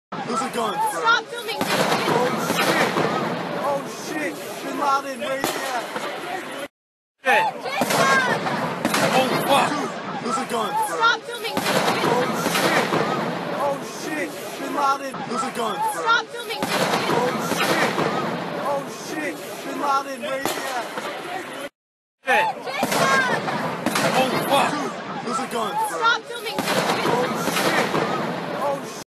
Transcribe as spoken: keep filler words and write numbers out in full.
Who's it going for? Stop filming! Oh shit! Oh shit! Bin Laden, raise your hand! Jason! Holy fuck! Dude, who's it going for? Stop filming! Oh shit! Oh shit! Bin Laden! Who's it going for? Stop filming! Oh shit! Oh shit! Bin Laden, raise your hand!